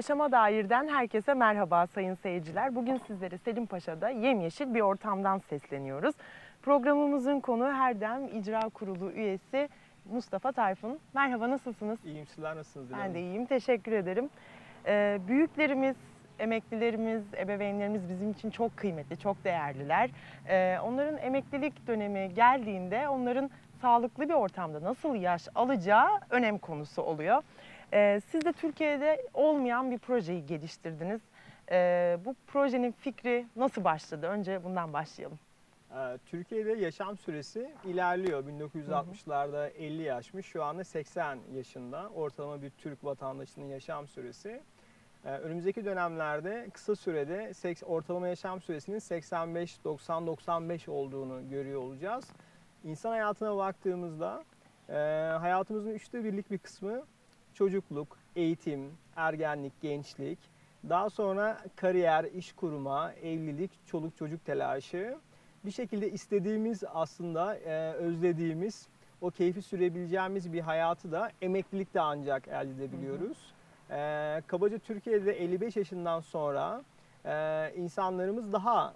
Yaşama Dair'den herkese merhaba sayın seyirciler. Bugün sizlere Selimpaşa'da yemyeşil bir ortamdan sesleniyoruz. Programımızın konu Herdem İcra Kurulu üyesi Mustafa Tayfun. Merhaba, nasılsınız? İyiyim, sizler nasılsınız? Ben de iyiyim, teşekkür ederim. Büyüklerimiz, emeklilerimiz, ebeveynlerimiz bizim için çok kıymetli, çok değerliler. Onların emeklilik dönemi geldiğinde onların sağlıklı bir ortamda nasıl yaş alacağı önem konusu oluyor. Siz de Türkiye'de olmayan bir projeyi geliştirdiniz. Bu projenin fikri nasıl başladı? Önce bundan başlayalım. Türkiye'de yaşam süresi ilerliyor. 1960'larda 50 yaşmış, şu anda 80 yaşında ortalama bir Türk vatandaşının yaşam süresi. Önümüzdeki dönemlerde kısa sürede ortalama yaşam süresinin 85, 90, 95 olduğunu görüyor olacağız. İnsan hayatına baktığımızda hayatımızın 1/3'lik bir kısmı çocukluk, eğitim, ergenlik, gençlik, daha sonra kariyer, iş kurma, evlilik, çoluk çocuk telaşı. Bir şekilde istediğimiz, aslında özlediğimiz, o keyfi sürebileceğimiz bir hayatı da emeklilikte ancak elde edebiliyoruz. Kabaca Türkiye'de 55 yaşından sonra insanlarımız daha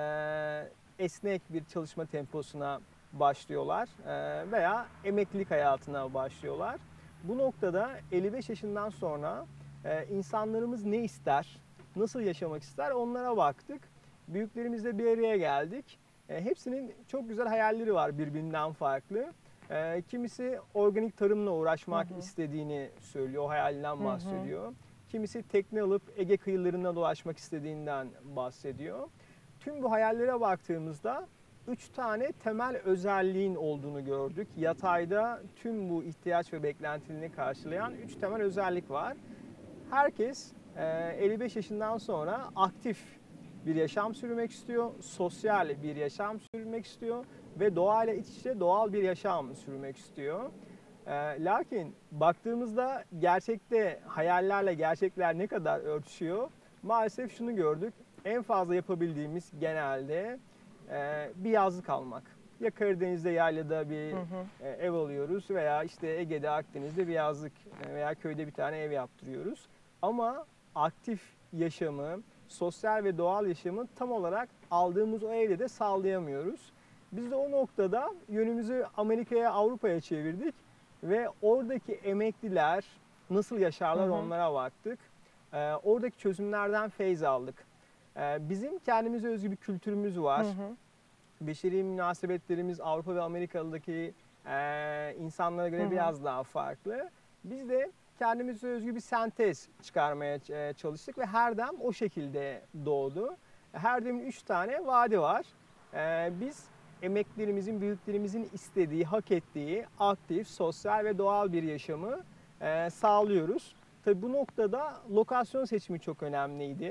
esnek bir çalışma temposuna başlıyorlar veya emeklilik hayatına başlıyorlar. Bu noktada 55 yaşından sonra insanlarımız ne ister, nasıl yaşamak ister onlara baktık. Büyüklerimizle bir araya geldik. Hepsinin çok güzel hayalleri var, birbirinden farklı. Kimisi organik tarımla uğraşmak istediğini söylüyor, o hayalinden bahsediyor. Kimisi tekne alıp Ege kıyılarına dolaşmak istediğinden bahsediyor. Tüm bu hayallere baktığımızda 3 tane temel özelliğin olduğunu gördük. Yatayda tüm bu ihtiyaç ve beklentilerini karşılayan 3 temel özellik var. Herkes 55 yaşından sonra aktif bir yaşam sürmek istiyor, sosyal bir yaşam sürmek istiyor ve doğayla iç içe doğal bir yaşam sürmek istiyor. Lakin baktığımızda gerçekte hayallerle gerçekler ne kadar örtüşüyor? Maalesef şunu gördük, en fazla yapabildiğimiz genelde bir yazlık almak. Ya Karadeniz'de yaylada bir ev alıyoruz veya işte Ege'de, Akdeniz'de bir yazlık veya köyde bir tane ev yaptırıyoruz. Ama aktif yaşamı, sosyal ve doğal yaşamı tam olarak aldığımız o evde de sağlayamıyoruz. Biz de o noktada yönümüzü Amerika'ya, Avrupa'ya çevirdik ve oradaki emekliler nasıl yaşarlar onlara baktık. Oradaki çözümlerden feyz aldık. Bizim kendimize özgü bir kültürümüz var. Beşeri münasebetlerimiz Avrupa ve Amerika'daki insanlara göre biraz daha farklı. Biz de kendimize özgü bir sentez çıkarmaya çalıştık ve Herdem o şekilde doğdu. Herdem'in 3 tane vaadi var. Biz emeklilerimizin, büyüklerimizin istediği, hak ettiği aktif, sosyal ve doğal bir yaşamı sağlıyoruz. Tabii bu noktada lokasyon seçimi çok önemliydi.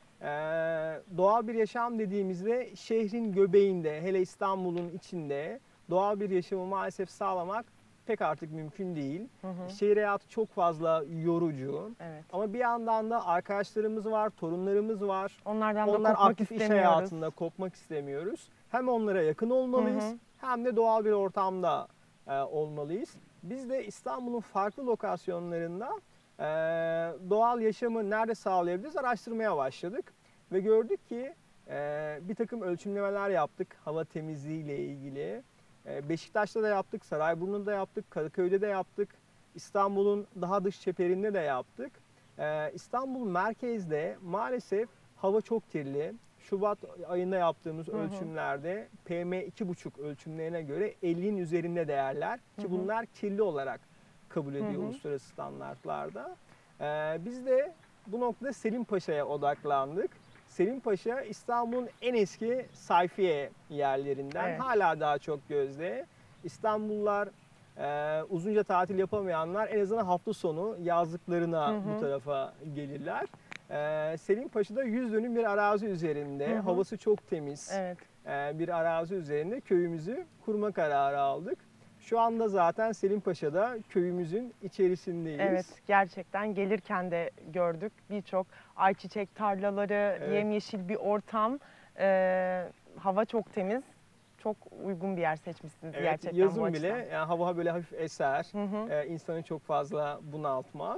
Doğal bir yaşam dediğimizde şehrin göbeğinde, hele İstanbul'un içinde doğal bir yaşamı maalesef sağlamak pek artık mümkün değil. Şehir hayatı çok fazla yorucu. Evet. Ama bir yandan da arkadaşlarımız var, torunlarımız var. Onlar aktif iş hayatında kopmak istemiyoruz. Hem onlara yakın olmalıyız hem de doğal bir ortamda olmalıyız. Biz de İstanbul'un farklı lokasyonlarında doğal yaşamı nerede sağlayabiliriz araştırmaya başladık. Ve gördük ki bir takım ölçümlemeler yaptık hava temizliği ile ilgili. Beşiktaş'ta da yaptık, Sarayburnu'da da yaptık, Kadıköy'de de yaptık. İstanbul'un daha dış çeperinde de yaptık. İstanbul merkezde maalesef hava çok kirli. Şubat ayında yaptığımız ölçümlerde PM2,5 ölçümlerine göre 50'nin üzerinde değerler. Ki bunlar kirli olarak kabul ediyor uluslararası standartlarda. Biz de bu noktada Selimpaşa'ya odaklandık. Selimpaşa İstanbul'un en eski sayfiye yerlerinden. Evet. Hala daha çok gözde. İstanbullular, uzunca tatil yapamayanlar en azından hafta sonu yazlıklarına bu tarafa gelirler. Selimpaşa'da 100 dönüm bir arazi üzerinde, havası çok temiz bir arazi üzerinde köyümüzü kurma kararı aldık. Şu anda zaten Selimpaşa'da köyümüzün içerisindeyiz. Evet, gerçekten gelirken de gördük birçok ayçiçek tarlaları, yemyeşil bir ortam, hava çok temiz. Çok uygun bir yer seçmişsiniz gerçekten yazın bu açıdan. bile yani hava böyle hafif eser, insanı çok fazla bunaltmaz.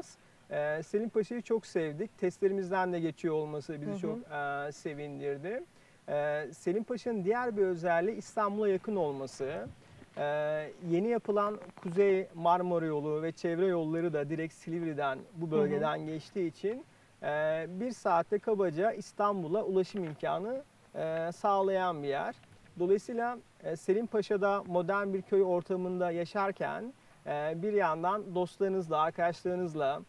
Selim Paşa'yı çok sevdik. Testlerimizden de geçiyor olması bizi çok sevindirdi. Selim Paşa'nın diğer bir özelliği İstanbul'a yakın olması. Yeni yapılan Kuzey Marmara Yolu ve çevre yolları da direkt Silivri'den, bu bölgeden geçtiği için bir saatte kabaca İstanbul'a ulaşım imkanı sağlayan bir yer. Dolayısıyla Selim Paşa'da modern bir köy ortamında yaşarken bir yandan dostlarınızla, arkadaşlarınızla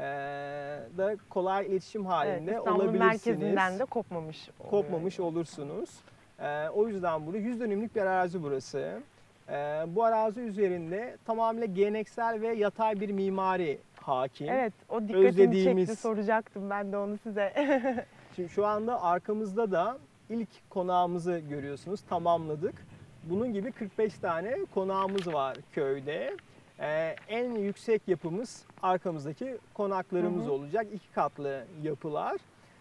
da kolay iletişim halinde İstanbul'un olabilirsiniz. merkezinden de kopmamış olursunuz. O yüzden burada 100 dönümlük bir arazi burası. Bu arazi üzerinde tamamıyla geleneksel ve yatay bir mimari hakim. Evet, o dikkatimi Özlediğimiz- çekti, soracaktım ben de onu size. Şimdi şu anda arkamızda da ilk konağımızı görüyorsunuz. Tamamladık. Bunun gibi 45 tane konağımız var köyde. En yüksek yapımız arkamızdaki konaklarımız olacak. 2 katlı yapılar.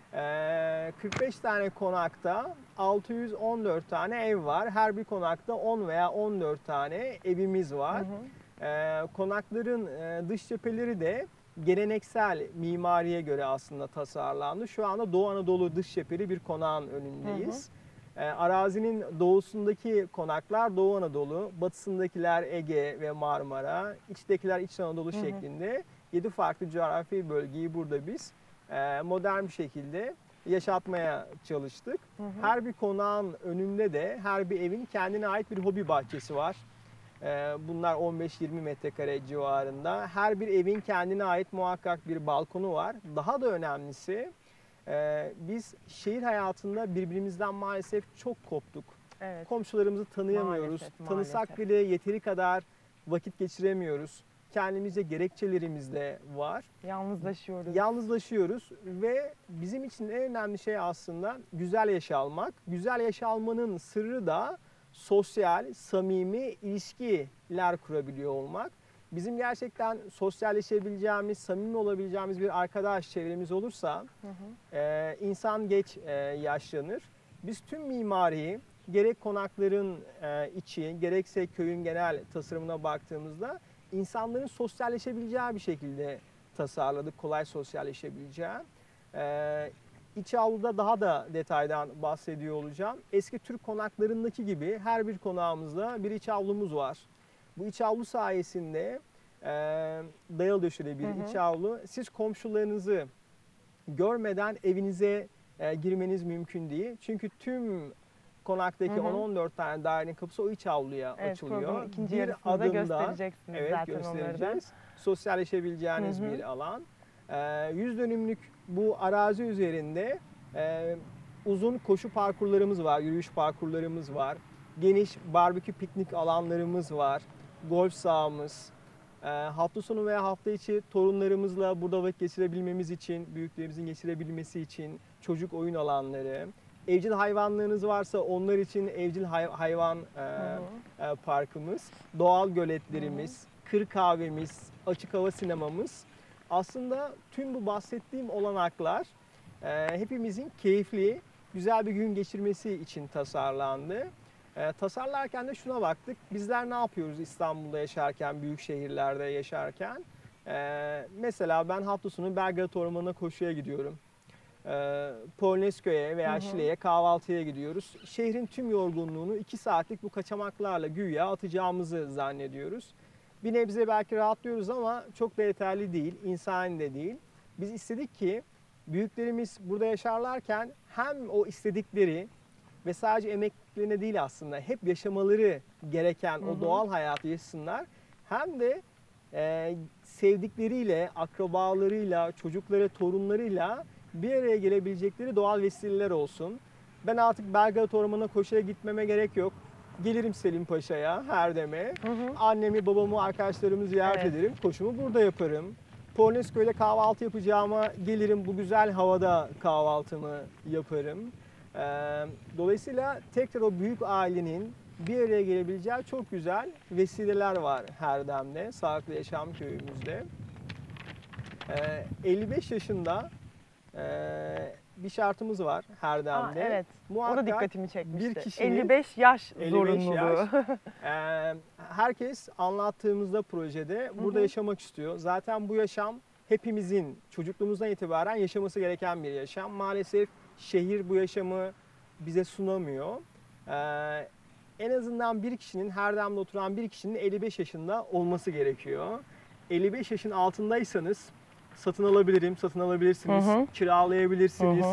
45 tane konakta 614 tane ev var. Her bir konakta 10 veya 14 tane evimiz var. Konakların dış cepheleri de geleneksel mimariye göre aslında tasarlandı. Şu anda Doğu Anadolu dış cepheli bir konağın önündeyiz. Arazinin doğusundaki konaklar Doğu Anadolu, batısındakiler Ege ve Marmara, içtekiler İç Anadolu şeklinde 7 farklı coğrafi bölgeyi burada biz modern bir şekilde yaşatmaya çalıştık. Her bir konağın önünde de her bir evin kendine ait bir hobi bahçesi var. Bunlar 15-20 metrekare civarında. Her bir evin kendine ait muhakkak bir balkonu var. Daha da önemlisi biz şehir hayatında birbirimizden maalesef çok koptuk. Evet. Komşularımızı tanıyamıyoruz. Maalesef. Tanısak bile yeteri kadar vakit geçiremiyoruz. Kendimize gerekçelerimiz de var. Yalnızlaşıyoruz. Ve bizim için en önemli şey aslında güzel yaş almak. Güzel yaş almanın sırrı da sosyal, samimi ilişkiler kurabiliyor olmak. Bizim gerçekten sosyalleşebileceğimiz, samimi olabileceğimiz bir arkadaş çevremiz olursa insan geç yaşlanır. Biz tüm mimariyi gerek konakların içi, gerekse köyün genel tasarımına baktığımızda insanların sosyalleşebileceği bir şekilde tasarladık, kolay sosyalleşebileceği. İç avluda daha da detaydan bahsediyor olacağım. Eski Türk konaklarındaki gibi her bir konağımızda bir iç avlumuz var. Bu iç avlu sayesinde dayalı döşeli bir iç avlu. Siz komşularınızı görmeden evinize girmeniz mümkün değil. Çünkü tüm konaktaki 10-14 tane dairenin kapısı o iç avluya açılıyor. Programın ikinci yarısında göstereceksiniz zaten onları da. Sosyalleşebileceğiniz bir alan. 100 dönümlük bu arazi üzerinde uzun koşu parkurlarımız var, yürüyüş parkurlarımız var. Geniş barbekü piknik alanlarımız var. Golf sahamız. Hafta sonu veya hafta içi torunlarımızla burada vakit geçirebilmemiz için, büyüklerimizin geçirebilmesi için çocuk oyun alanları. Evcil hayvanlarınız varsa onlar için evcil hayvan parkımız, doğal göletlerimiz, kır kahvemiz, açık hava sinemamız. Aslında tüm bu bahsettiğim olanaklar hepimizin keyifli, güzel bir gün geçirmesi için tasarlandı. Tasarlarken de şuna baktık. Bizler ne yapıyoruz İstanbul'da yaşarken, büyük şehirlerde yaşarken? Mesela ben hafta sonu Belgrad Ormanı'na koşuya gidiyorum. Polonezköy'e veya Şile'ye kahvaltıya gidiyoruz. Şehrin tüm yorgunluğunu 2 saatlik bu kaçamaklarla güya atacağımızı zannediyoruz. Bir nebze belki rahatlıyoruz ama çok da yeterli değil, insani de değil. Biz istedik ki büyüklerimiz burada yaşarlarken hem o istedikleri ve sadece emeklerine değil aslında hep yaşamaları gereken o doğal hayatı yaşasınlar. Hem de sevdikleriyle, akrabalarıyla, çocukları, torunlarıyla bir araya gelebilecekleri doğal vesileler olsun. Ben artık Belgrad Ormanı'na koşuya gitmeme gerek yok. Gelirim Selim Paşa'ya, Herdem'e. Annemi, babamı, arkadaşlarımı ziyaret ederim. Koşumu burada yaparım. Polonezköy'de kahvaltı yapacağıma gelirim bu güzel havada kahvaltımı yaparım. Dolayısıyla tekrar o büyük ailenin bir araya gelebileceği çok güzel vesileler var Herdem'de, Sağlıklı Yaşam Köyümüzde. 55 yaşında bir şartımız var Herdem'de. Evet, o da dikkatimi çekmişti. Bir kişinin 55 yaş 55 zorunluluğu. Herkes anlattığımızda projede burada yaşamak istiyor. Zaten bu yaşam hepimizin çocukluğumuzdan itibaren yaşaması gereken bir yaşam. Maalesef şehir bu yaşamı bize sunamıyor. En azından bir kişinin, her damda oturan bir kişinin 55 yaşında olması gerekiyor. 55 yaşın altındaysanız satın alabilirim, satın alabilirsiniz, kiralayabilirsiniz.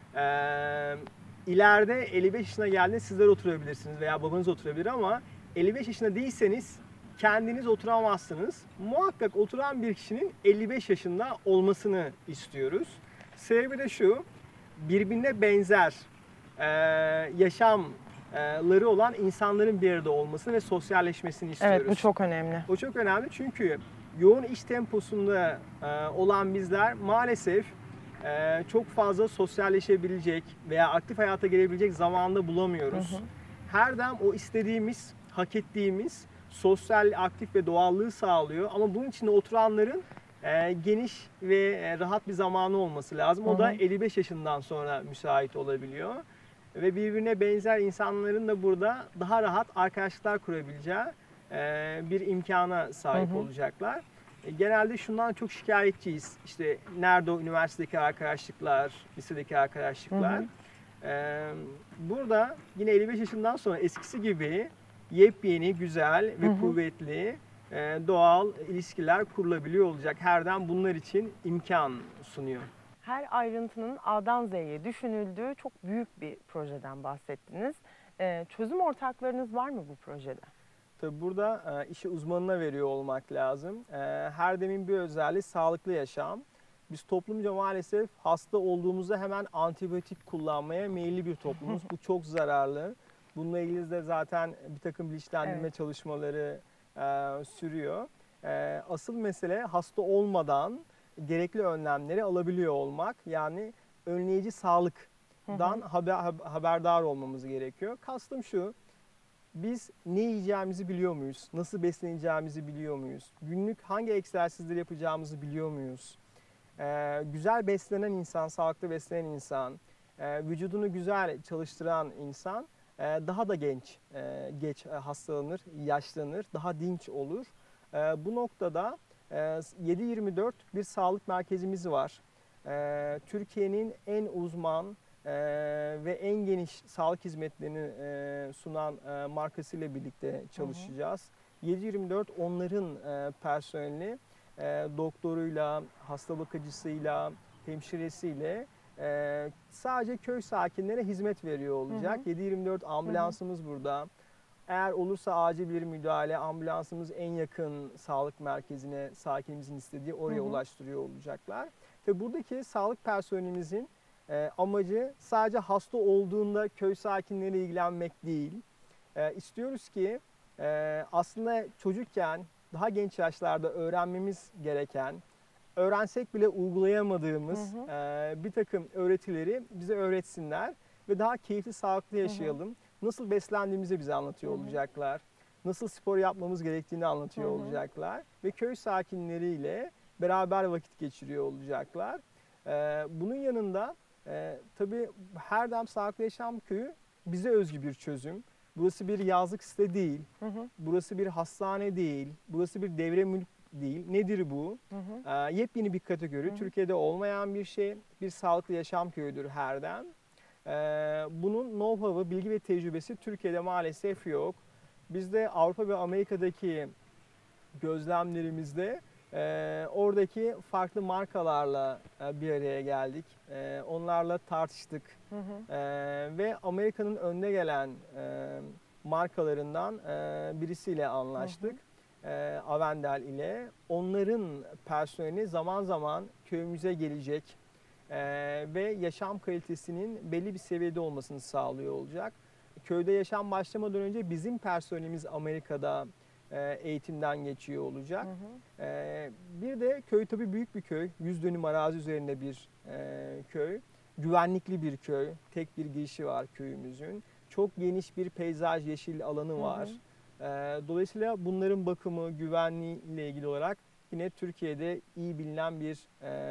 İleride 55 yaşına geldiğinde sizler oturabilirsiniz veya babanız oturabilir ama 55 yaşında değilseniz kendiniz oturamazsınız. Muhakkak oturan bir kişinin 55 yaşında olmasını istiyoruz. Sebebi de şu, birbirine benzer yaşamları olan insanların bir arada olmasını ve sosyalleşmesini istiyoruz. Evet, bu çok önemli. O çok önemli çünkü yoğun iş temposunda olan bizler maalesef çok fazla sosyalleşebilecek veya aktif hayata gelebilecek zamanda bulamıyoruz. Her daim o istediğimiz, hak ettiğimiz sosyal, aktif ve doğallığı sağlıyor. Ama bunun içinde oturanların geniş ve rahat bir zamanı olması lazım. O da 55 yaşından sonra müsait olabiliyor. Ve birbirine benzer insanların da burada daha rahat arkadaşlıklar kurabileceği bir imkana sahip olacaklar. Genelde şundan çok şikayetçiyiz. İşte nerede o üniversitedeki arkadaşlıklar, lisedeki arkadaşlıklar. Burada yine 55 yaşından sonra eskisi gibi yepyeni, güzel ve kuvvetli doğal ilişkiler kurulabiliyor olacak. Herden bunlar için imkan sunuyor. Her ayrıntının A'dan Z'ye düşünüldüğü çok büyük bir projeden bahsettiniz. Çözüm ortaklarınız var mı bu projede? Tabii burada işi uzmanına veriyor olmak lazım. Her demin bir özelliği sağlıklı yaşam. Biz toplumca maalesef hasta olduğumuzda hemen antibiyotik kullanmaya meyilli bir toplumuz. Bu çok zararlı. Bununla ilgili de zaten bir takım bilinçlendirme çalışmaları sürüyor. Asıl mesele hasta olmadan gerekli önlemleri alabiliyor olmak. Yani önleyici sağlıktan haberdar olmamız gerekiyor. Kastım şu, biz ne yiyeceğimizi biliyor muyuz? Nasıl besleneceğimizi biliyor muyuz? Günlük hangi egzersizleri yapacağımızı biliyor muyuz? Güzel beslenen insan, sağlıklı beslenen insan, vücudunu güzel çalıştıran insan daha da geç hastalanır, yaşlanır, daha dinç olur. Bu noktada 7/24 bir sağlık merkezimiz var. Türkiye'nin en uzman ve en geniş sağlık hizmetlerini sunan markasıyla birlikte çalışacağız. 7/24 onların personeli doktoruyla, hasta bakıcısıyla, hemşiresiyle sadece köy sakinlerine hizmet veriyor olacak. 7/24 ambulansımız burada. Eğer olursa acil bir müdahale, ambulansımız en yakın sağlık merkezine, sakinimizin istediği oraya ulaştırıyor olacaklar. Ve buradaki sağlık personelimizin amacı sadece hasta olduğunda köy sakinleriyle ilgilenmek değil. İstiyoruz ki aslında çocukken daha genç yaşlarda öğrenmemiz gereken, öğrensek bile uygulayamadığımız bir takım öğretileri bize öğretsinler ve daha keyifli, sağlıklı yaşayalım. Nasıl beslendiğimizi bize anlatıyor olacaklar. Nasıl spor yapmamız gerektiğini anlatıyor olacaklar. Ve köy sakinleriyle beraber vakit geçiriyor olacaklar. Bunun yanında tabii Herdem Sağlıklı Yaşam Köyü bize özgü bir çözüm. Burası bir yazlık site değil. Burası bir hastane değil. Burası bir devre mülk değil. Nedir bu? Yepyeni bir kategori. Türkiye'de olmayan bir şey. Bir sağlıklı yaşam köyüdür Herdem. Bunun know-how'ı, bilgi ve tecrübesi Türkiye'de maalesef yok. Biz de Avrupa ve Amerika'daki gözlemlerimizde oradaki farklı markalarla bir araya geldik. Onlarla tartıştık. Ve Amerika'nın önde gelen markalarından birisiyle anlaştık. Avendel ile. Onların personeli zaman zaman köyümüze gelecek ve yaşam kalitesinin belli bir seviyede olmasını sağlıyor olacak. Köyde yaşam başlamadan önce bizim personelimiz Amerika'da eğitimden geçiyor olacak. Bir de köy tabii büyük bir köy. 100 dönüm arazi üzerinde bir köy. Güvenlikli bir köy. Tek bir girişi var köyümüzün. Çok geniş bir peyzaj, yeşil alanı var. Dolayısıyla bunların bakımı, güvenliği ile ilgili olarak yine Türkiye'de iyi bilinen bir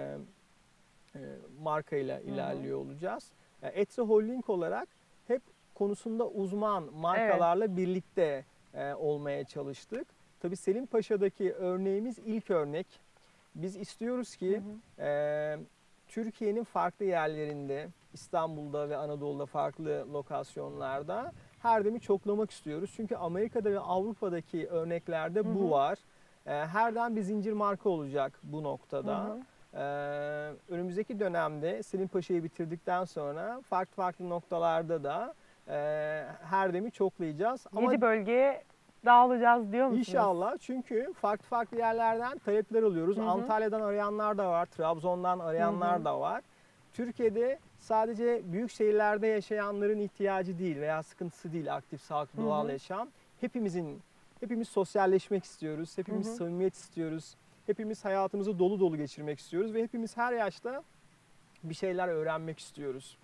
markayla ilerliyor olacağız. Etsi Holding olarak hep konusunda uzman markalarla birlikte olmaya çalıştık. Tabii Selim Paşa'daki örneğimiz ilk örnek. Biz istiyoruz ki Türkiye'nin farklı yerlerinde, İstanbul'da ve Anadolu'da farklı lokasyonlarda Herdem'i çoklamak istiyoruz. Çünkü Amerika'da ve Avrupa'daki örneklerde bu var. Herdem bir zincir marka olacak bu noktada. Önümüzdeki dönemde Selim Paşa'yı bitirdikten sonra farklı noktalarda da Herdem'i çoklayacağız. 7 bölgeye dağılacağız diyor musunuz? İnşallah, çünkü farklı yerlerden talepler alıyoruz. Antalya'dan arayanlar da var, Trabzon'dan arayanlar da var. Türkiye'de sadece büyük şehirlerde yaşayanların ihtiyacı değil veya sıkıntısı değil aktif, sağlıklı, doğal yaşam. Hepimiz sosyalleşmek istiyoruz, hepimiz samimiyet istiyoruz, hepimiz hayatımızı dolu dolu geçirmek istiyoruz ve hepimiz her yaşta bir şeyler öğrenmek istiyoruz.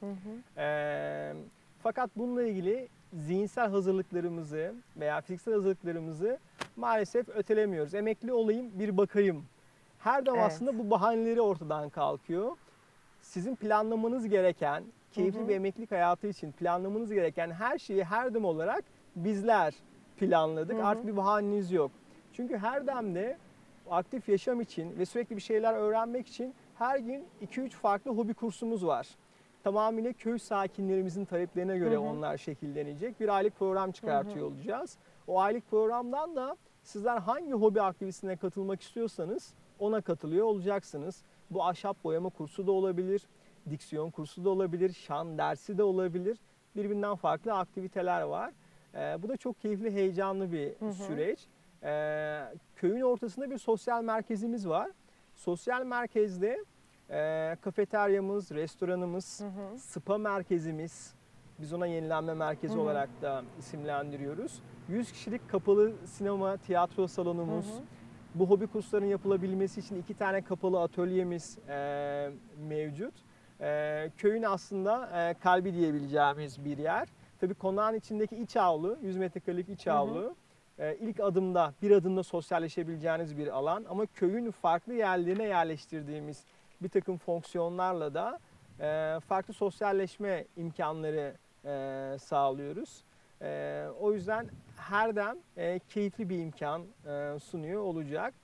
Fakat bununla ilgili zihinsel hazırlıklarımızı veya fiziksel hazırlıklarımızı maalesef ötelemiyoruz. Emekli olayım, bir bakayım. Herdem aslında bu bahaneleri ortadan kalkıyor. Sizin planlamanız gereken, keyifli bir emeklilik hayatı için planlamanız gereken her şeyi Herdem olarak bizler planladık. Artık bir bahaneniz yok. Çünkü Herdem'de aktif yaşam için ve sürekli bir şeyler öğrenmek için her gün 2-3 farklı hobi kursumuz var. Tamamıyla köy sakinlerimizin taleplerine göre onlar şekillenecek. Bir aylık program çıkartıyor olacağız. O aylık programdan da sizler hangi hobi aktivitesine katılmak istiyorsanız ona katılıyor olacaksınız. Bu ahşap boyama kursu da olabilir, diksiyon kursu da olabilir, şan dersi de olabilir. Birbirinden farklı aktiviteler var. Bu da çok keyifli, heyecanlı bir süreç. Köyün ortasında bir sosyal merkezimiz var. Sosyal merkezde kafeteryamız, restoranımız, spa merkezimiz, biz ona yenilenme merkezi olarak da isimlendiriyoruz. 100 kişilik kapalı sinema, tiyatro salonumuz, bu hobi kurslarının yapılabilmesi için 2 tane kapalı atölyemiz mevcut. Köyün aslında kalbi diyebileceğimiz bir yer. Tabii konağın içindeki iç avlu, 100 metrekarelik iç avlu, ilk adımda, bir adımda sosyalleşebileceğiniz bir alan. Ama köyün farklı yerlerine yerleştirdiğimiz bir takım fonksiyonlarla da farklı sosyalleşme imkanları sağlıyoruz. O yüzden Herdem keyifli bir imkan sunuyor olacak.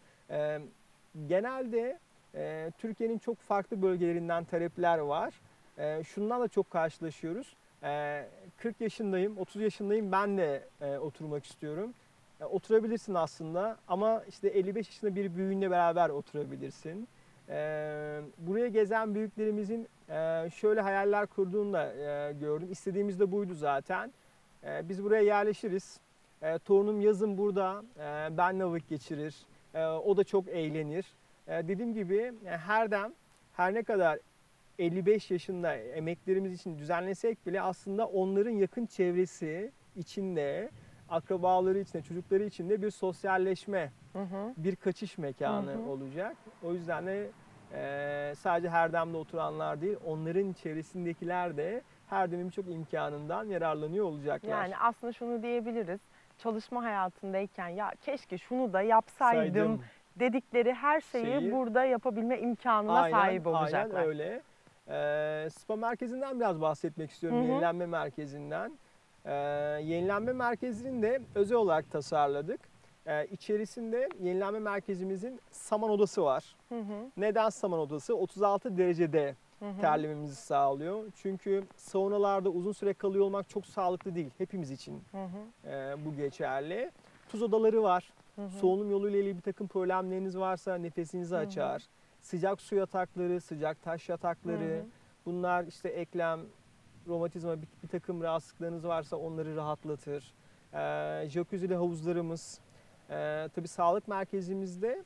Genelde Türkiye'nin çok farklı bölgelerinden talepler var. Şunlarla çok karşılaşıyoruz. 40 yaşındayım, 30 yaşındayım, ben de oturmak istiyorum. Oturabilirsin aslında ama işte 55 yaşında bir büyüğünle beraber oturabilirsin. Buraya gezen büyüklerimizin şöyle hayaller kurduğunu da gördüm. İstediğimiz de buydu zaten. Biz buraya yerleşiriz. Torunum yazın burada benle vakit geçirir. O da çok eğlenir. Dediğim gibi Herdem her ne kadar 55 yaşında emeklerimiz için düzenlesek bile aslında onların yakın çevresi içinde, akrabaları içinde, çocukları içinde bir sosyalleşme, bir kaçış mekanı olacak. O yüzden de sadece Herdem'de oturanlar değil, onların çevresindekiler de Herdem'in birçok imkanından yararlanıyor olacaklar. Yani aslında şunu diyebiliriz. Çalışma hayatındayken ya keşke şunu da yapsaydım dedikleri her şeyi burada yapabilme imkanına sahip olacaklar. Aynen öyle. Spa merkezinden biraz bahsetmek istiyorum, yenilenme merkezinden. Yenilenme merkezini de özel olarak tasarladık. İçerisinde yenilenme merkezimizin saman odası var. Neden saman odası? 36 derecede terlememizi sağlıyor. Çünkü saunalarda uzun süre kalıyor olmak çok sağlıklı değil. Hepimiz için bu geçerli. Tuz odaları var. Solunum yoluyla ilgili bir takım problemleriniz varsa nefesinizi açar. Sıcak su yatakları, sıcak taş yatakları. Bunlar işte eklem, romatizma, bir takım rahatsızlıklarınız varsa onları rahatlatır. Jacuzzi'li havuzlarımız. Tabii sağlık merkezimizde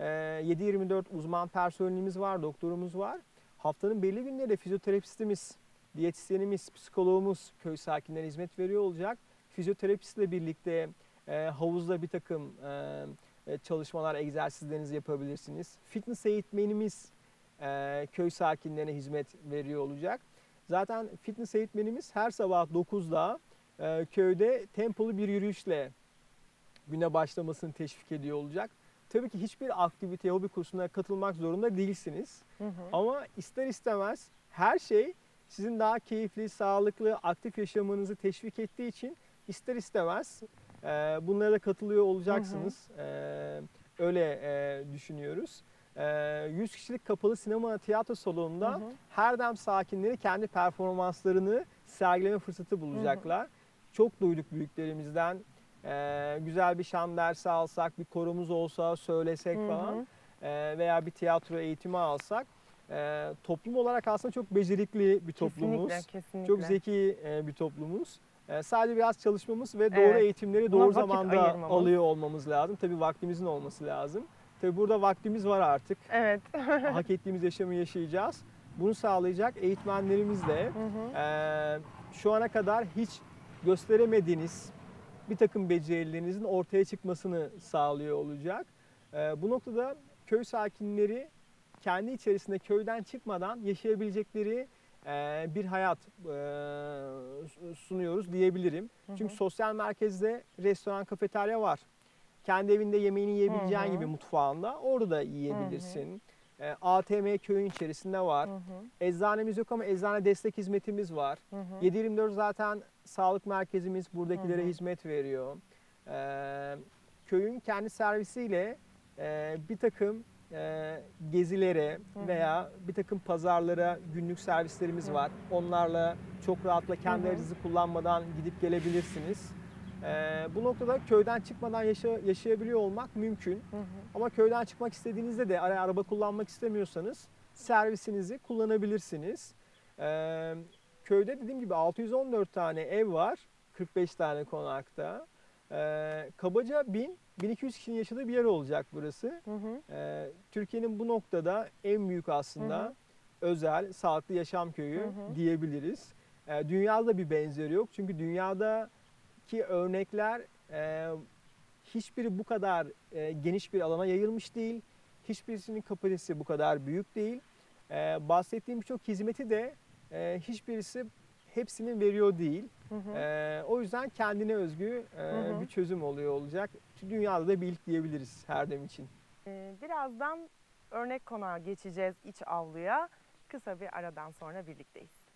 7/24 uzman personelimiz var, doktorumuz var. Haftanın belli günleri fizyoterapistimiz, diyetisyenimiz, psikologumuz köy sakinlerine hizmet veriyor olacak. Fizyoterapistle birlikte havuzda bir takım çalışmalar, egzersizlerinizi yapabilirsiniz. Fitness eğitmenimiz köy sakinlerine hizmet veriyor olacak. Zaten fitness eğitmenimiz her sabah 9'da köyde tempolu bir yürüyüşle güne başlamasını teşvik ediyor olacak. Tabii ki hiçbir aktivite, hobi kursuna katılmak zorunda değilsiniz. Ama ister istemez her şey sizin daha keyifli, sağlıklı, aktif yaşamanızı teşvik ettiği için ister istemez bunlara da katılıyor olacaksınız. Öyle düşünüyoruz. 100 kişilik kapalı sinema tiyatro salonunda Hı hı. her dem sakinleri kendi performanslarını sergileme fırsatı bulacaklar. Çok duyduk büyüklerimizden. Güzel bir şan dersi alsak, bir koromuz olsa, söylesek Hı falan hı. veya bir tiyatro eğitimi alsak toplum olarak aslında çok becerikli bir toplumuz. Kesinlikle, kesinlikle. Çok zeki bir toplumuz. Sadece biraz çalışmamız ve doğru Evet. eğitimleri Buna doğru vakit zamanda ayırmamız. alıyor olmamız lazım. Tabii vaktimizin olması lazım. Tabii burada vaktimiz var artık. Evet. Hak ettiğimiz yaşamı yaşayacağız. Bunu sağlayacak eğitmenlerimiz de Hı hı. şu ana kadar hiç gösteremediğiniz bir takım becerilerinizin ortaya çıkmasını sağlıyor olacak. Bu noktada köy sakinleri kendi içerisinde köyden çıkmadan yaşayabilecekleri bir hayat sunuyoruz diyebilirim. Hı hı. Çünkü sosyal merkezde restoran, kafeterya var. Kendi evinde yemeğini yiyebileceğin Hı hı. gibi mutfağında orada da yiyebilirsin. ATM köyün içerisinde var. Hı hı. Eczanemiz yok ama eczane destek hizmetimiz var. Hı hı. 7/24 zaten sağlık merkezimiz buradakilere Hı hı. hizmet veriyor. Köyün kendi servisiyle bir takım gezilere Hı hı. veya bir takım pazarlara günlük servislerimiz Hı. var. Onlarla çok rahatla kendi Hı hı. aracınızı kullanmadan gidip gelebilirsiniz. Bu noktada köyden çıkmadan yaşayabiliyor olmak mümkün. Hı hı. Ama köyden çıkmak istediğinizde de araba kullanmak istemiyorsanız servisinizi kullanabilirsiniz. Köyde dediğim gibi 614 tane ev var, 45 tane konakta. Kabaca 1200 kişinin yaşadığı bir yer olacak burası. Hı hı. Türkiye'nin bu noktada en büyük aslında Hı hı. özel, sağlıklı yaşam köyü Hı hı. diyebiliriz. Dünyada bir benzeri yok. Çünkü dünyadaki örnekler hiçbiri bu kadar geniş bir alana yayılmış değil. Hiçbirisinin kapasitesi bu kadar büyük değil. Bahsettiğim birçok hizmeti de hiçbirisi hepsinin veriyor değil. Hı hı. O yüzden kendine özgü Hı hı. bir çözüm oluyor olacak. Dünyada da bir ilk diyebiliriz her dem için. Birazdan örnek konağa geçeceğiz, iç avluya. Kısa bir aradan sonra birlikteyiz.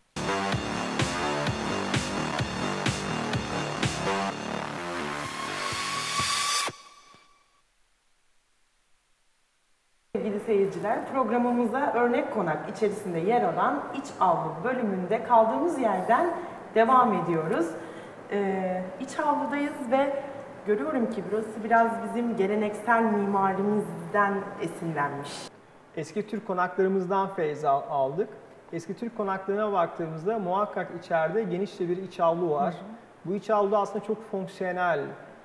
Sevgili seyirciler, programımıza örnek konak içerisinde yer alan iç avlu bölümünde kaldığımız yerden devam ediyoruz. İç avludayız ve görüyorum ki burası biraz bizim geleneksel mimarimizden esinlenmiş. Eski Türk konaklarımızdan feyz aldık. Eski Türk konaklarına baktığımızda muhakkak içeride genişçe bir iç avlu var. Bu iç avlu aslında çok fonksiyonel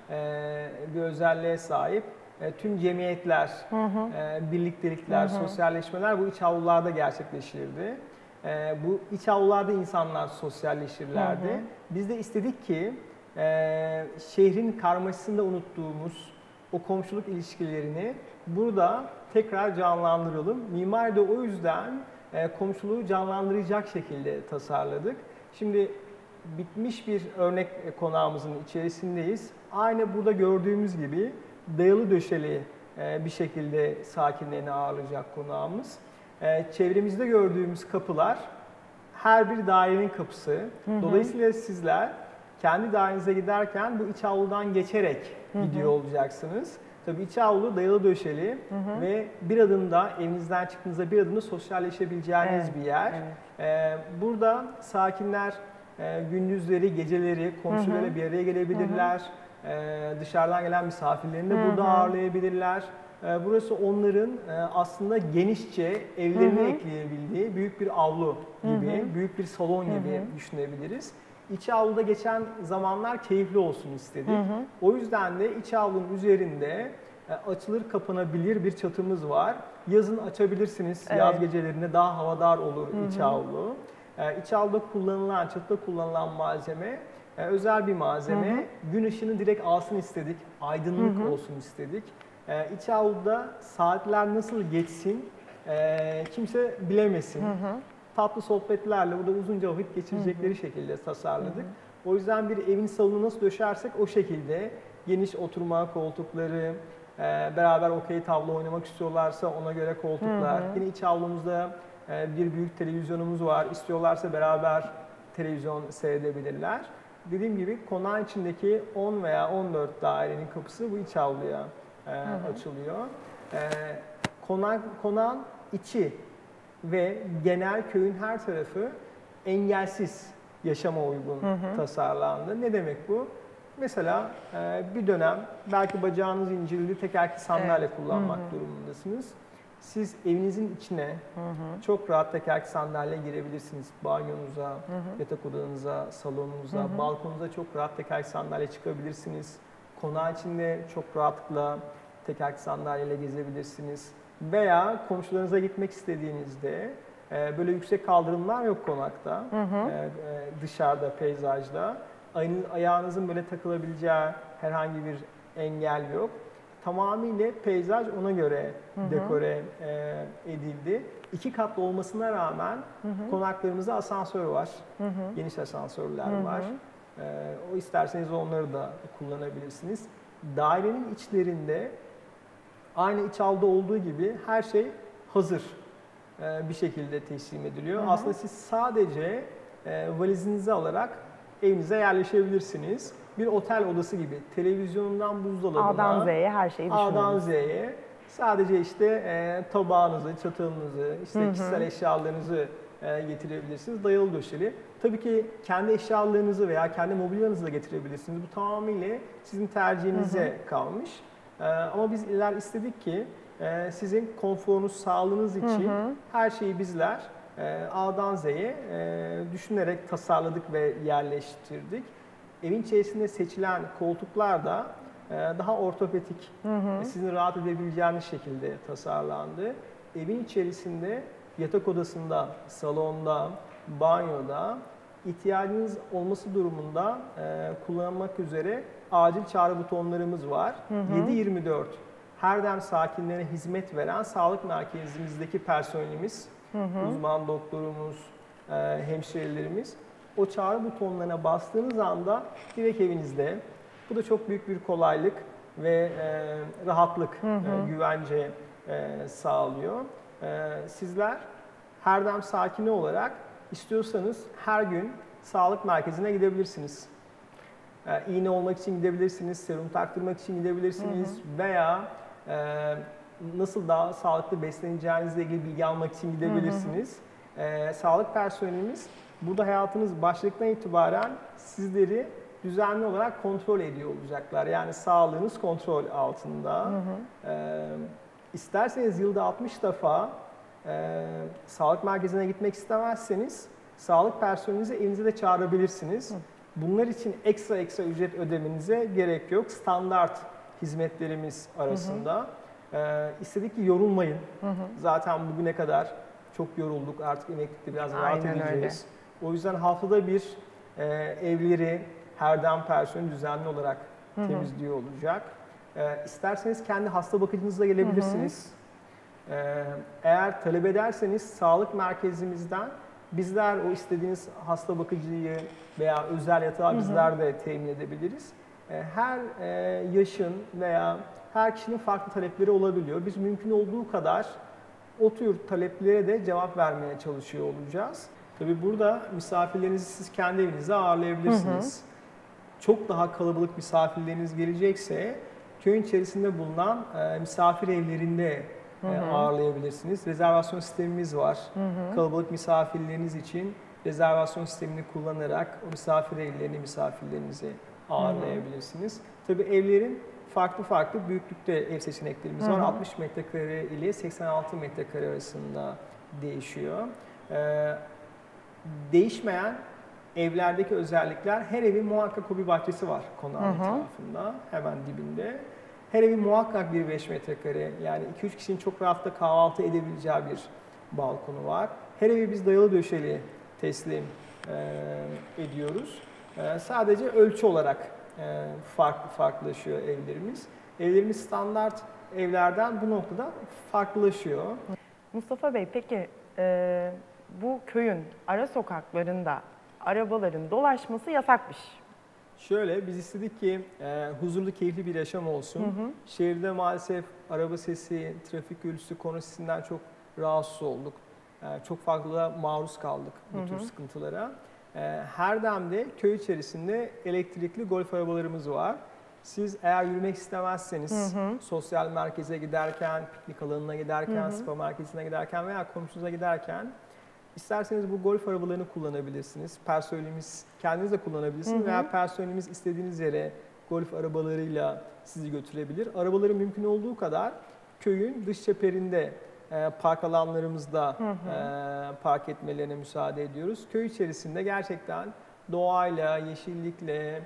bir özelliğe sahip. Tüm cemiyetler, birliktelikler, sosyalleşmeler bu iç avlularda gerçekleşirdi. Bu iç avlularda insanlar sosyalleşirlerdi. Biz de istedik ki şehrin karmaşasında unuttuğumuz o komşuluk ilişkilerini burada tekrar canlandıralım. Mimari de o yüzden komşuluğu canlandıracak şekilde tasarladık. Şimdi bitmiş bir örnek konağımızın içerisindeyiz. Aynı burada gördüğümüz gibi dayalı döşeli bir şekilde sakinlerini ağırlayacak konağımız. Çevremizde gördüğümüz kapılar her bir dairenin kapısı. Dolayısıyla sizler kendi dairenize giderken bu iç avludan geçerek gidiyor olacaksınız. Tabii iç avlu dayalı döşeli ve bir adımda evinizden çıktığınızda bir adımda sosyalleşebileceğiniz bir yer. Burada sakinler gündüzleri, geceleri komşularıyla bir araya gelebilirler. Dışarıdan gelen misafirlerini de burada ağırlayabilirler. Burası onların aslında genişçe evlerine ekleyebildiği büyük bir avlu gibi, büyük bir salon gibi düşünebiliriz. İç avluda geçen zamanlar keyifli olsun istedik. O yüzden de iç avlunun üzerinde açılır kapanabilir bir çatımız var. Yazın açabilirsiniz. Evet. Yaz gecelerinde daha havadar olur iç avlu. İç avluda kullanılan, çatıda kullanılan malzeme özel bir malzeme. Gün ışığını direkt alsın istedik. Aydınlık olsun istedik. İç avluda saatler nasıl geçsin kimse bilemesin. Tatlı sohbetlerle burada uzunca vakit geçirecekleri şekilde tasarladık. O yüzden bir evin salonu nasıl döşersek o şekilde geniş oturma koltukları, beraber okey tavla oynamak istiyorlarsa ona göre koltuklar. Yine iç avlumuzda bir büyük televizyonumuz var. İstiyorlarsa beraber televizyon seyredebilirler. Dediğim gibi konağın içindeki 10 veya 14 dairenin kapısı bu iç avluya açılıyor. Konağın içi ve genel köyün her tarafı engelsiz yaşama uygun tasarlandı. Ne demek bu? Mesela bir dönem belki bacağınız incildi, tekerlekli sandalye kullanmak durumundasınız. Siz evinizin içine çok rahat tekerlekli sandalye girebilirsiniz. Banyonuza, yatak odanıza, salonunuza, balkonunuza çok rahat tekerlekli sandalye çıkabilirsiniz. Konağı içinde çok rahatlıkla tekerlekli sandalyeyle gezebilirsiniz. Veya komşularınıza gitmek istediğinizde böyle yüksek kaldırımlar yok konakta, dışarıda, peyzajda. Ayağınızın böyle takılabileceği herhangi bir engel yok. Tamamıyla peyzaj ona göre dekore edildi. 2 katlı olmasına rağmen konaklarımızda asansör var. Geniş asansörler var. O isterseniz onları da kullanabilirsiniz. Dairenin içlerinde aynı iç avluda olduğu gibi her şey hazır bir şekilde teslim ediliyor. Aslında siz sadece valizinizi alarak evinize yerleşebilirsiniz. Bir otel odası gibi televizyonundan buzdolabına, A'dan Z'ye her şeyi düşünüyoruz. A'dan Z'ye sadece işte tabağınızı, çatalınızı, işte kişisel eşyalarınızı getirebilirsiniz. Dayalı döşeli. Tabii ki kendi eşyalarınızı veya kendi mobilyanızı da getirebilirsiniz. Bu tamamıyla sizin tercihinize kalmış. Ama biz istedik ki sizin konforunuz, sağlığınız için her şeyi bizler A'dan Z'ye düşünerek tasarladık ve yerleştirdik. Evin içerisinde seçilen koltuklar da daha ortopedik, sizin rahat edebileceğiniz şekilde tasarlandı. Evin içerisinde yatak odasında, salonda, banyoda ihtiyacınız olması durumunda kullanmak üzere acil çağrı butonlarımız var. 7/24 her dem sakinlerine hizmet veren sağlık merkezimizdeki personelimiz, uzman doktorumuz, hemşirelerimiz o çağrı butonlarına bastığınız anda direkt evinizde. Bu da çok büyük bir kolaylık ve rahatlık, güvence sağlıyor. Sizler her dem sakini olarak istiyorsanız her gün sağlık merkezine gidebilirsiniz. İğne olmak için gidebilirsiniz, serum taktırmak için gidebilirsiniz veya nasıl daha sağlıklı besleneceğinizle ilgili bilgi almak için gidebilirsiniz. Sağlık personelimiz burada hayatınız başladıktan itibaren sizleri düzenli olarak kontrol ediyor olacaklar. Yani sağlığınız kontrol altında. İsterseniz yılda 60 defa sağlık merkezine gitmek istemezseniz sağlık personelinizi evinize de çağırabilirsiniz. Bunlar için ekstra ücret ödemenize gerek yok. Standart hizmetlerimiz arasında. İstedik ki yorulmayın. Zaten bugüne kadar çok yorulduk. Artık emeklilikte biraz rahat edeceğiz. O yüzden haftada bir evleri her dem personeli düzenli olarak temizliyor olacak. İsterseniz kendi hasta bakıcınızla gelebilirsiniz. Eğer talep ederseniz sağlık merkezimizden bizler o istediğiniz hasta bakıcıyı veya özel yatağı bizler de temin edebiliriz. Her yaşın veya her kişinin farklı talepleri olabiliyor. Biz mümkün olduğu kadar o tür taleplere de cevap vermeye çalışıyor olacağız. Tabii burada misafirlerinizi siz kendi evinizde ağırlayabilirsiniz. Çok daha kalabalık misafirleriniz gelecekse köyün içerisinde bulunan misafir evlerinde ağırlayabilirsiniz. Rezervasyon sistemimiz var. Kalabalık misafirleriniz için rezervasyon sistemini kullanarak o misafirlerinizi ağırlayabilirsiniz. Tabii evlerin farklı büyüklükte ev seçeneklerimiz var. 60 metrekare ile 86 metrekare arasında değişiyor. Değişmeyen evlerdeki özellikler, her evin muhakkak hobi bahçesi var konağın etrafında, hemen dibinde. Her evin muhakkak bir 5 metrekare, yani 2-3 kişinin çok rahatlıkla kahvaltı edebileceği bir balkonu var. Her evi biz dayalı döşeli teslim ediyoruz. Sadece ölçü olarak farklılaşıyor evlerimiz. Evlerimiz standart evlerden bu noktada farklılaşıyor. Mustafa Bey, peki bu köyün ara sokaklarında arabaların dolaşması yasakmış. Şöyle, biz istedik ki huzurlu, keyifli bir yaşam olsun. Şehirde maalesef araba sesi, trafik gürültüsü konusunda çok rahatsız olduk. Çok fazla maruz kaldık bu tür sıkıntılara. Her demde köy içerisinde elektrikli golf arabalarımız var. Siz eğer yürümek istemezseniz sosyal merkeze giderken, piknik alanına giderken, spa merkezine giderken veya komşunuza giderken isterseniz bu golf arabalarını kullanabilirsiniz. Personelimiz kendiniz de kullanabilirsiniz veya personelimiz istediğiniz yere golf arabalarıyla sizi götürebilir. Arabaları mümkün olduğu kadar köyün dış çeperinde park alanlarımızda park etmelerine müsaade ediyoruz. Köy içerisinde gerçekten doğayla, yeşillikle,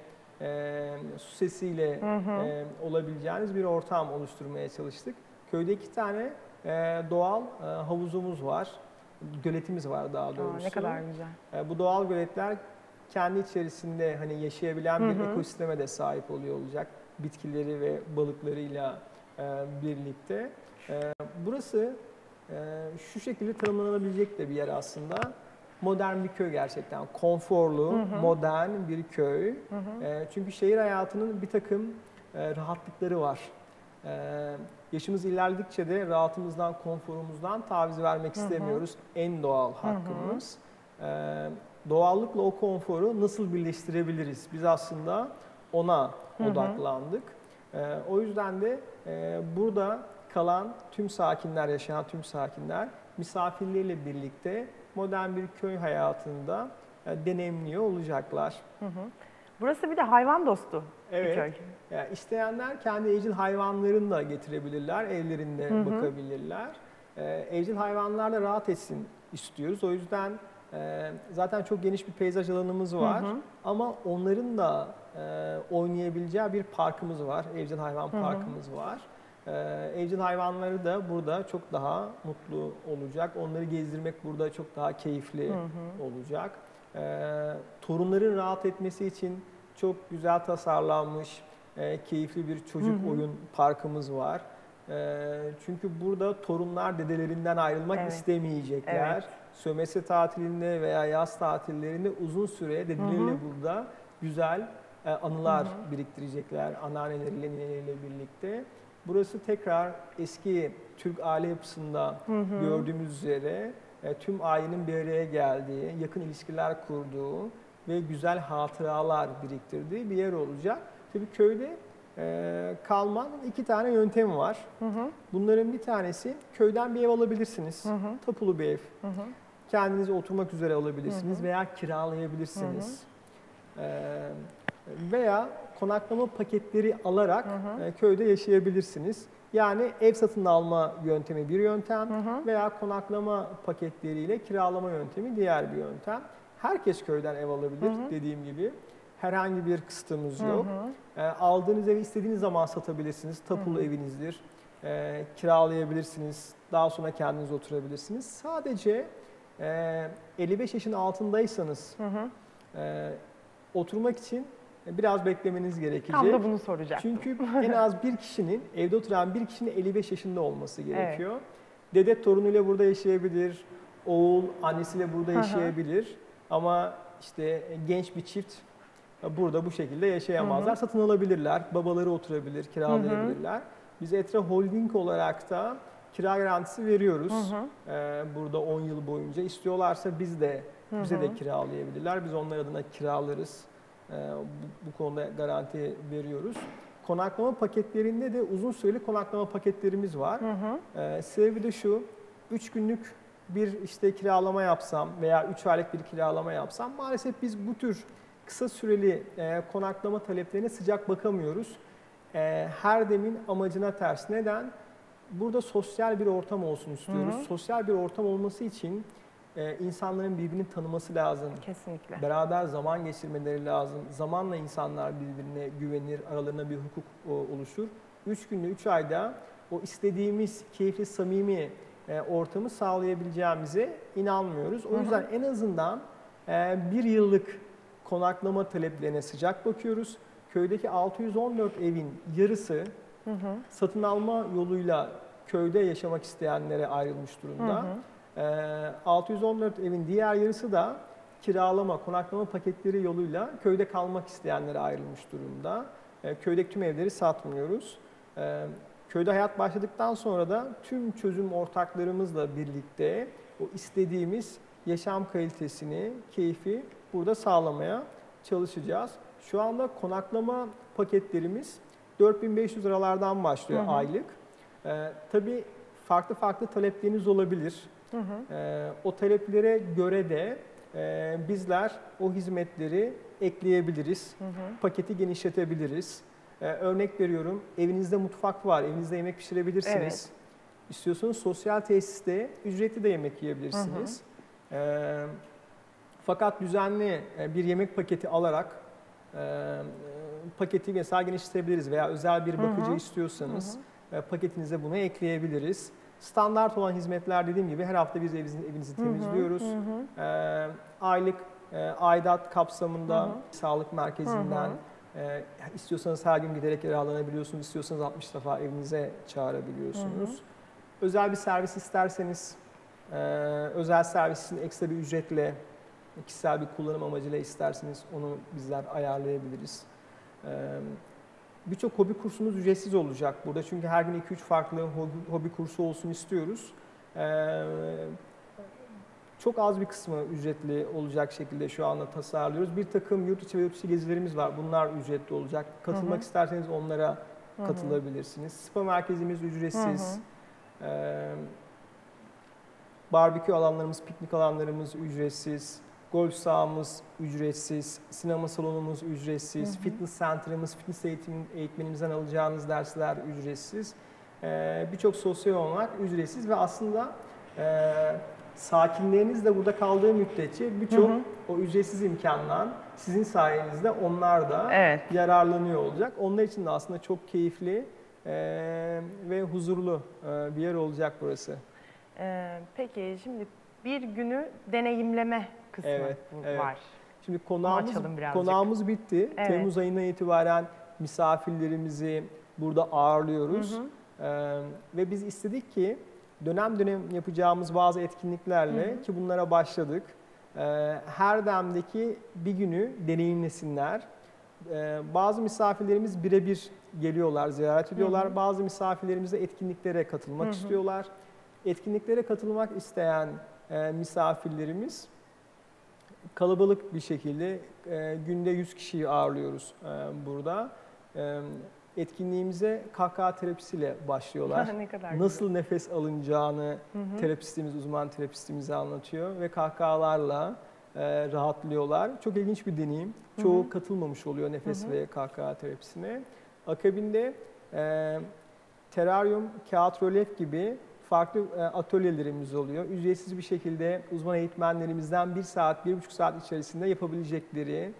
su sesiyle olabileceğiniz bir ortam oluşturmaya çalıştık. Köyde 2 tane doğal havuzumuz var. Göletimiz var daha doğrusu. Ne kadar güzel. Bu doğal göletler kendi içerisinde hani yaşayabilen bir ekosisteme de sahip oluyor olacak. Bitkileri ve balıklarıyla birlikte. Burası şu şekilde tanımlanabilecek de bir yer aslında. Modern bir köy gerçekten. Konforlu, modern bir köy. Çünkü şehir hayatının bir takım rahatlıkları var. Yaşımız ilerledikçe de rahatımızdan, konforumuzdan taviz vermek istemiyoruz. En doğal hakkımız. Doğallıkla o konforu nasıl birleştirebiliriz? Biz aslında ona odaklandık. O yüzden de burada kalan tüm sakinler, yaşayan tüm sakinler misafirleriyle birlikte modern bir köy hayatında deneyimliyor olacaklar. Burası bir de hayvan dostu bir köy. Yani isteyenler kendi evcil hayvanlarını da getirebilirler, evlerinde bakabilirler. Evcil hayvanlarla rahat etsin istiyoruz. O yüzden zaten çok geniş bir peyzaj alanımız var. Ama onların da oynayabileceği bir parkımız var, evcil hayvan parkımız var. Evcil hayvanları da burada çok daha mutlu olacak. Onları gezdirmek burada çok daha keyifli olacak. Torunların rahat etmesi için çok güzel tasarlanmış, keyifli bir çocuk oyun parkımız var. Çünkü burada torunlar dedelerinden ayrılmak istemeyecekler. Sömestr tatilinde veya yaz tatillerinde uzun süre dedeleriyle burada güzel anılar biriktirecekler anneanneleriyle, nineleriyle birlikte. Burası tekrar eski Türk aile yapısında gördüğümüz üzere tüm ailenin bir araya geldiği, yakın ilişkiler kurduğu ve güzel hatıralar biriktirdiği bir yer olacak. Tabii köyde kalmanın 2 tane yöntemi var. Bunların bir tanesi köyden bir ev alabilirsiniz. Tapulu bir ev. Kendinize oturmak üzere alabilirsiniz veya kiralayabilirsiniz. Veya konaklama paketleri alarak köyde yaşayabilirsiniz. Yani ev satın alma yöntemi bir yöntem veya konaklama paketleriyle kiralama yöntemi diğer bir yöntem. Herkes köyden ev alabilir dediğim gibi. Herhangi bir kısıtımız yok. Aldığınız evi istediğiniz zaman satabilirsiniz. Tapulu evinizdir. Kiralayabilirsiniz. Daha sonra kendiniz oturabilirsiniz. Sadece 55 yaşın altındaysanız oturmak için biraz beklemeniz gerekecek. Tam da bunu soracaktım. Çünkü en az bir kişinin, evde oturan bir kişinin 55 yaşında olması gerekiyor. Dede torunuyla burada yaşayabilir, oğul annesiyle burada yaşayabilir. Ama işte genç bir çift burada bu şekilde yaşayamazlar. Satın alabilirler, babaları oturabilir, kiralayabilirler. Biz Etra Holding olarak da kira garantisi veriyoruz. Burada 10 yıl boyunca. İstiyorlarsa bize de kiralayabilirler. Biz onlar adına kiralarız. Bu konuda garanti veriyoruz. Konaklama paketlerinde de uzun süreli konaklama paketlerimiz var. Sebebi de şu, 3 günlük bir işte kiralama yapsam veya 3 aylık bir kiralama yapsam maalesef biz bu tür kısa süreli konaklama taleplerine sıcak bakamıyoruz. Her demin amacına ters. Neden? Burada sosyal bir ortam olsun istiyoruz. Sosyal bir ortam olması için insanların birbirini tanıması lazım. Kesinlikle. Beraber zaman geçirmeleri lazım. Zamanla insanlar birbirine güvenir, aralarında bir hukuk oluşur. 3 günde, 3 ayda o istediğimiz keyifli, samimi ortamı sağlayabileceğimize inanmıyoruz. O yüzden en azından 1 yıllık konaklama taleplerine sıcak bakıyoruz. Köydeki 614 evin yarısı satın alma yoluyla köyde yaşamak isteyenlere ayrılmış durumda. 614 evin diğer yarısı da kiralama, konaklama paketleri yoluyla köyde kalmak isteyenlere ayrılmış durumda. Köydeki tüm evleri satmıyoruz. Köyde hayat başladıktan sonra da tüm çözüm ortaklarımızla birlikte o istediğimiz yaşam kalitesini, keyfi burada sağlamaya çalışacağız. Şu anda konaklama paketlerimiz 4.500 liralardan başlıyor aylık. Tabii farklı farklı talepleriniz olabilir. O taleplere göre de bizler o hizmetleri ekleyebiliriz. Paketi genişletebiliriz. Örnek veriyorum, evinizde mutfak var, evinizde yemek pişirebilirsiniz. Evet. İstiyorsanız sosyal tesiste ücretli de yemek yiyebilirsiniz. Fakat düzenli bir yemek paketi alarak paketi mesela genişletebiliriz veya özel bir bakıcı istiyorsanız paketinize bunu ekleyebiliriz. Standart olan hizmetler dediğim gibi her hafta biz evinizi temizliyoruz. Aylık aidat kapsamında sağlık merkezinden istiyorsanız her gün giderek yararlanabiliyorsunuz, istiyorsanız 60 defa evinize çağırabiliyorsunuz. Özel bir servis isterseniz özel servisin ekstra bir ücretle, kişisel bir kullanım amacıyla isterseniz onu bizler ayarlayabiliriz. Birçok hobi kursunuz ücretsiz olacak burada çünkü her gün 2-3 farklı hobi kursu olsun istiyoruz. Çok az bir kısmı ücretli olacak şekilde şu anda tasarlıyoruz. Bir takım yurt içi ve yurt dışı gezilerimiz var. Bunlar ücretli olacak. Katılmak isterseniz onlara katılabilirsiniz. Spa merkezimiz ücretsiz. Barbekü alanlarımız, piknik alanlarımız ücretsiz. Golf sahamız ücretsiz. Sinema salonumuz ücretsiz. Fitness center'ımız, fitness eğitmenimizden alacağınız dersler ücretsiz. Birçok sosyal olarak ücretsiz ve aslında sakinleriniz de burada kaldığı müddetçe birçok o ücretsiz imkandan sizin sayenizde onlar da yararlanıyor olacak. Onlar için de aslında çok keyifli ve huzurlu bir yer olacak burası. Peki şimdi bir günü deneyimleme kısmı var. Şimdi konağımız bitti. Temmuz ayına itibaren misafirlerimizi burada ağırlıyoruz. Ve biz istedik ki dönem dönem yapacağımız bazı etkinliklerle ki bunlara başladık. Her demdeki bir günü deneyimlesinler. Bazı misafirlerimiz birebir geliyorlar, ziyaret ediyorlar. Bazı misafirlerimiz de etkinliklere katılmak istiyorlar. Etkinliklere katılmak isteyen misafirlerimiz kalabalık bir şekilde günde 100 kişiyi ağırlıyoruz burada. Etkinliğimize kahkaha terapisiyle başlıyorlar. Nasıl nefes alınacağını terapistimiz, uzman terapistimize anlatıyor ve kahkahalarla rahatlıyorlar. Çok ilginç bir deneyim. Çoğu katılmamış oluyor nefes ve kahkaha terapisine. Akabinde teraryum, kağıt rölef gibi farklı atölyelerimiz oluyor. Ücretsiz bir şekilde uzman eğitmenlerimizden 1 saat, 1,5 saat içerisinde yapabilecekleri,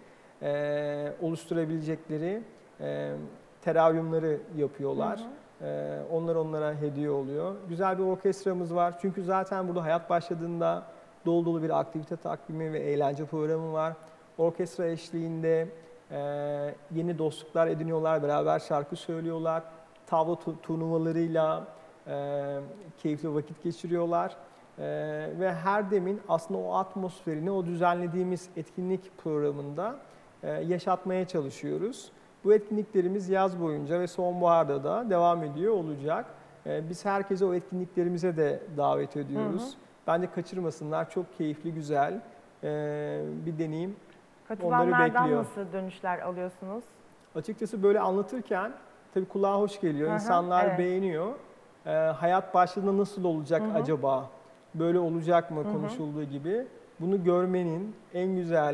oluşturabilecekleri teraryumları yapıyorlar. Onlar onlara hediye oluyor. Güzel bir orkestramız var. Çünkü zaten burada hayat başladığında dolu dolu bir aktivite takvimi ve eğlence programı var. Orkestra eşliğinde yeni dostluklar ediniyorlar, beraber şarkı söylüyorlar. Tavla turnuvalarıyla keyifli vakit geçiriyorlar. Ve her demin aslında o atmosferini o düzenlediğimiz etkinlik programında yaşatmaya çalışıyoruz. Bu etkinliklerimiz yaz boyunca ve sonbaharda da devam ediyor olacak. Biz herkese o etkinliklerimize de davet ediyoruz. Bence kaçırmasınlar. Çok keyifli, güzel bir deneyim. Katılanlardan nasıl dönüşler alıyorsunuz? Açıkçası böyle anlatırken tabii kulağa hoş geliyor. İnsanlar beğeniyor. Hayat başladığında nasıl olacak acaba? Böyle olacak mı konuşulduğu gibi. Bunu görmenin en güzel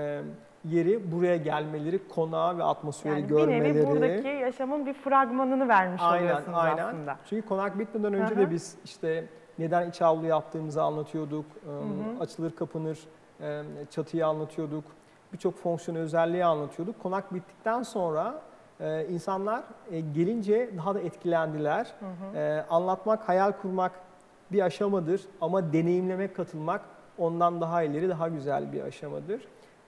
yeri buraya gelmeleri, konağı ve atmosferi görmeleri. Bir nevi buradaki yaşamın bir fragmanını vermiş oluyorsunuz aslında. Çünkü konak bitmeden önce de biz işte neden iç avlu yaptığımızı anlatıyorduk. Açılır kapanır çatıyı anlatıyorduk. Birçok fonksiyonel özelliği anlatıyorduk. Konak bittikten sonra insanlar gelince daha da etkilendiler. Anlatmak, hayal kurmak bir aşamadır ama deneyimlemek, katılmak ondan daha ileri, daha güzel bir aşamadır.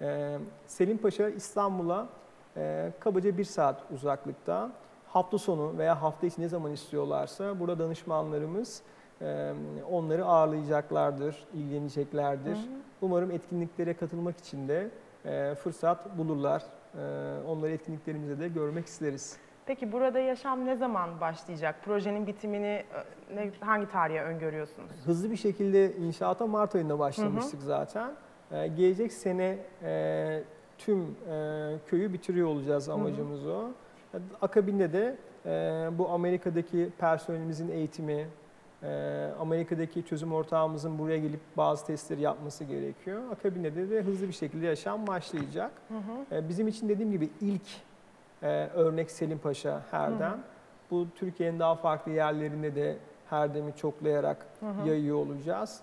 Selimpaşa İstanbul'a kabaca 1 saat uzaklıkta. Hafta sonu veya hafta içi ne zaman istiyorlarsa burada danışmanlarımız onları ağırlayacaklardır, ilgileneceklerdir. Umarım etkinliklere katılmak için de fırsat bulurlar. Onları etkinliklerimizde de görmek isteriz. Peki burada yaşam ne zaman başlayacak? Projenin bitimini hangi tarihe öngörüyorsunuz? Hızlı bir şekilde inşaata Mart ayında başlamıştık zaten. Gelecek sene tüm köyü bitiriyor olacağız, amacımız o. Akabinde de bu Amerika'daki personelimizin eğitimi, Amerika'daki çözüm ortağımızın buraya gelip bazı testleri yapması gerekiyor. Akabinde de hızlı bir şekilde yaşam başlayacak. Bizim için dediğim gibi ilk örnek Selim Paşa Herdem. Bu Türkiye'nin daha farklı yerlerinde de Herdem'i çoklayarak yayıyor olacağız.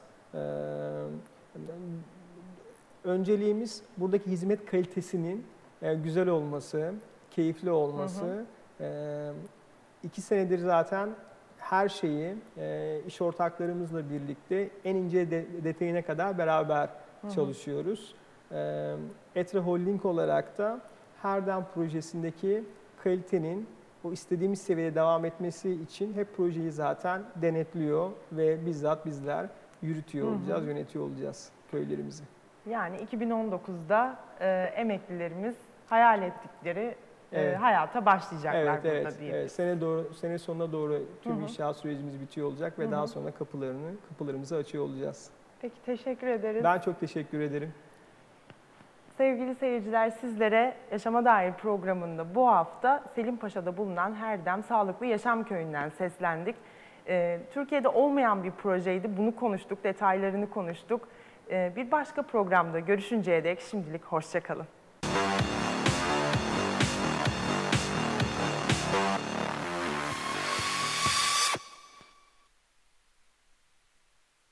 Önceliğimiz buradaki hizmet kalitesinin güzel olması, keyifli olması. 2 senedir zaten her şeyi iş ortaklarımızla birlikte en ince detayına kadar beraber çalışıyoruz. Etre Holding olarak da Herdem projesindeki kalitenin o istediğimiz seviyede devam etmesi için hep projeyi zaten denetliyor ve bizzat bizler yürütüyor olacağız, yönetiyor olacağız köylerimizi. Yani 2019'da emeklilerimiz hayal ettikleri hayata başlayacaklar burada diye. Evet. Sene sonuna doğru tüm inşaat sürecimiz bitiyor olacak ve daha sonra kapılarımızı açıyor olacağız. Peki, teşekkür ederiz. Ben çok teşekkür ederim. Sevgili seyirciler, sizlere Yaşama Dair programında bu hafta Selimpaşa'da bulunan Herdem Sağlıklı Yaşam Köyü'nden seslendik. Türkiye'de olmayan bir projeydi. Bunu konuştuk, detaylarını konuştuk. Bir başka programda görüşünceye dek şimdilik hoşça kalın.